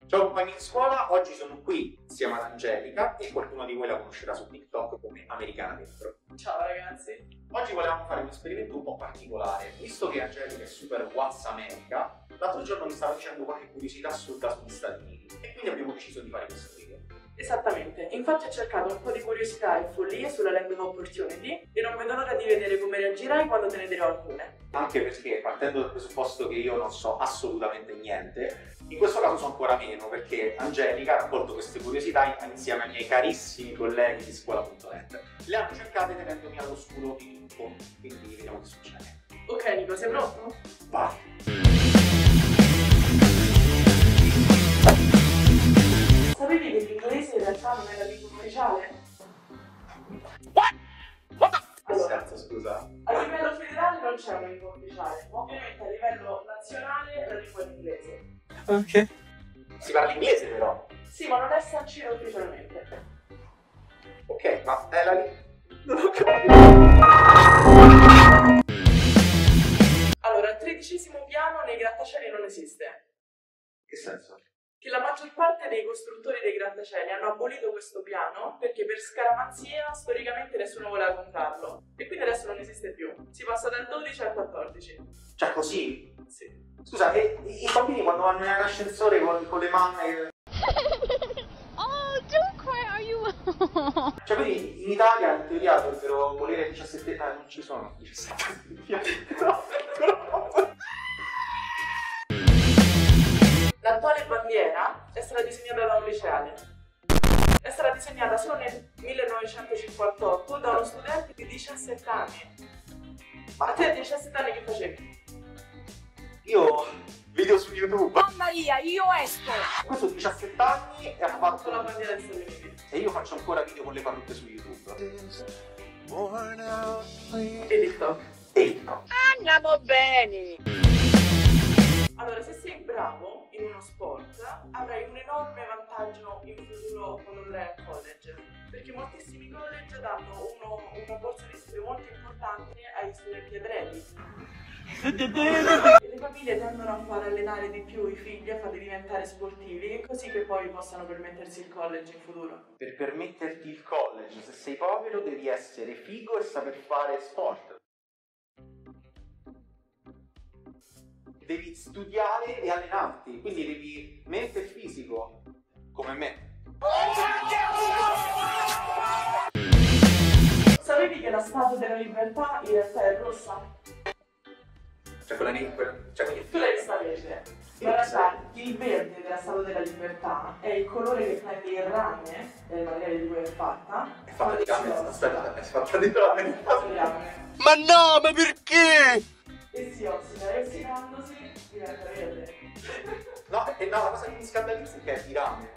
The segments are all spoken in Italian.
Ciao compagni di scuola, oggi sono qui insieme ad Angelica e qualcuno di voi la conoscerà su TikTok come Americana Dentro. Ciao ragazzi. Oggi volevamo fare un esperimento un po' particolare. Visto che Angelica è super What's America, l'altro giorno mi stava dicendo qualche curiosità assurda sugli Stati Uniti e quindi abbiamo deciso di fare questo video. Esattamente, infatti ho cercato un po' di curiosità e follie sulla Land of Opportunity e non vedo l'ora di vedere come reagirai quando te ne dirò alcune. Anche perché, partendo dal presupposto che io non so assolutamente niente, in questo caso so ancora meno, perché Angelica ha raccolto queste curiosità insieme ai miei carissimi colleghi di scuola.net. Le hanno cercate tenendomi all'oscuro di tutto, quindi vediamo che succede. Ok Nico, sei pronto? Vai! Sapevi che l'inglese in realtà non è la lingua ufficiale? Allora, Scusa. a livello federale non c'è una lingua ufficiale, ma ovviamente a livello nazionale la lingua è l'inglese. Ok. Si parla inglese però. Sì, ma non è sancito ufficialmente. Ok, ma è la non ho capito. Allora, il 13° piano nei grattacieli non esiste. Che senso? Che la maggior parte dei costruttori dei grattacieli hanno abolito questo piano perché per scaramanzia storicamente nessuno voleva comprarlo e quindi adesso non esiste più. Si passa dal 12 al 14. Cioè così? Sì. Scusa, e i bambini quando vanno in ascensore con le mamme... Oh, don't cry, are you? Cioè quindi in Italia in teoria dovrebbero volere 17... non ci sono 17 L'attuale bandiera è stata disegnata da un liceale. È stata disegnata solo nel 1958 da uno studente di 17 anni. Ma te a 17 anni che facevi? Io video su YouTube. Oh Maria, io esco! Questo 17 anni e ha Ha fatto fatto la bandiera degli Stati Uniti. E io faccio ancora video con le parrucche su YouTube. E TikTok. E no. Andiamo bene! Allora, se sei bravo in uno sport, avrai un enorme vantaggio in futuro quando andrai al college. Perché moltissimi college danno una borsa di studio molto importante agli studenti adredi. E le famiglie tendono a far allenare di più i figli, a farli diventare sportivi, così che poi possano permettersi il college in futuro. Per permetterti il college, se sei povero, devi essere figo e saper fare sport. Devi studiare e allenarti, quindi devi mente e fisico, come me. Sapevi che la Statua della Libertà in realtà è rossa? Cioè quella lì, quindi... Tu l'hai vista verde? Ma in realtà il verde della Statua della Libertà è il colore che prende il rame, del materiale di cui è fatta. È fatta di rame, aspetta, è fatta di rame. Ma no, ma perché? E si ossida, e ossidandosi diventa verde. No, la cosa che mi scandalizza è che è di rame.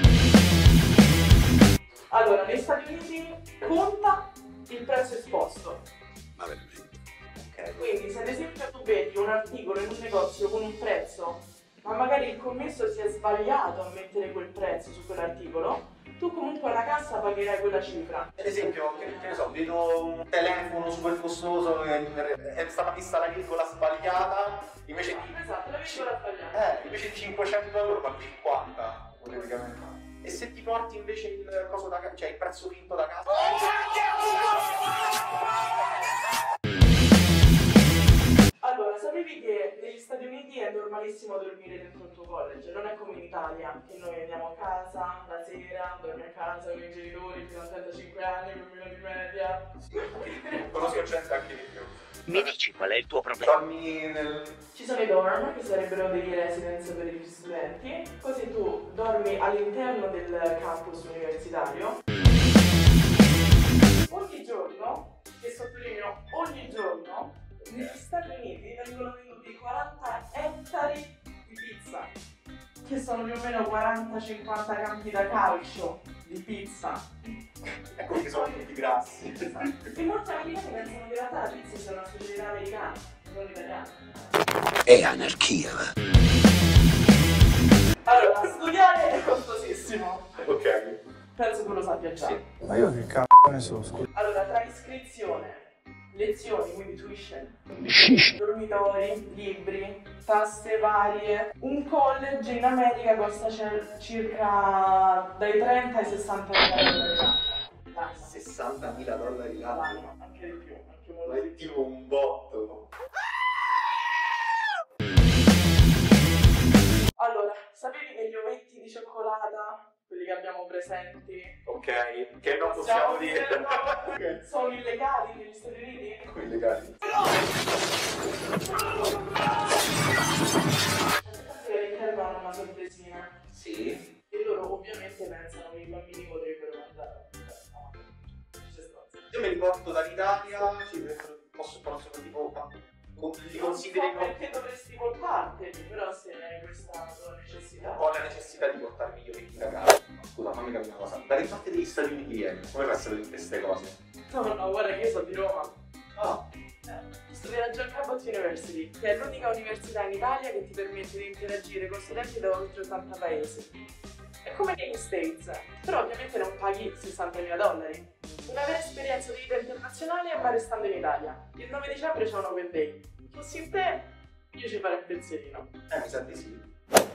Allora, negli Stati Uniti conta il prezzo esposto. Ma veramente? Ok. Quindi se ad esempio tu vedi un articolo in un negozio con un prezzo, ma magari il commesso si è sbagliato a mettere quel prezzo su quell'articolo, tu comunque alla cassa pagherai quella cifra. Ad esempio, che ne so, vedo un telefono super costoso e è stata messa la virgola sbagliata, invece di... Esatto, la virgola sbagliata. invece di 500 euro pago 50, praticamente. E se ti porti invece il coso da casa, cioè il prezzo finto da casa? Allora, sapevi che negli Stati Uniti è normalissimo dormire dentro il tuo college? Non è come in Italia, che noi andiamo a casa la sera, dormi a casa con i genitori fino a 35 anni, con meno di media. Conosco gente anche di più. Mi dici qual è il tuo problema? Dormi nel... Ci sono i dorm, che sarebbero degli residence per gli studenti, così tu dormi all'interno del campus universitario. Ogni giorno, e sottolineo ogni giorno, negli Stati Uniti vengono venduti 40 ettari di pizza, che sono più o meno 40-50 campi da calcio di pizza. Ecco che sono tutti grassi. E molti americani pensano che in realtà la pizza sia una specialità americana, non italiana. È anarchia. Allora, studiare è costosissimo. Ok. Penso tu lo sappia già. Sì. Ma io che cazzo ne so, scusa. Allora, tra iscrizione, lezioni, quindi tuition, dormitori, libri, tasse varie. Un college in America costa circa dai 30 ai 60 mila dollari l'anno. 60.000 dollari l'anno? L'anno, anche di più, anche molto Ma di è più. tipo un botto. Allora, sapevi che gli ovetti di cioccolata, quelli che abbiamo presenti, Ok, che non possiamo dire. no, sono illegali negli Stati Uniti? Quelli legali. Che all'interno hanno una sorpresina. Sì. E loro ovviamente pensano che i bambini potrebbero mangiare. No, ci sta. Io me li porto dall'Italia, posso tipo, li Non so consideri perché dovresti portarteli, però se hai questa tua necessità. ho la necessità di portarmi gli ovetti da casa. Scusa, fammi capire una cosa. Dalle parti degli Stati Uniti vieni, come fai a sapere tutte queste cose? No, no, guarda che io sono di Roma. Ah, Studio alla John Cabot University, che è l'unica università in Italia che ti permette di interagire con studenti da oltre 80 paesi. È come negli States, però ovviamente non paghi 60.000 dollari. Una vera esperienza di vita internazionale ma restando in Italia. Il 9 dicembre c'è un open day. Fossi in te, io ci farei un pensierino. mi sa di sì.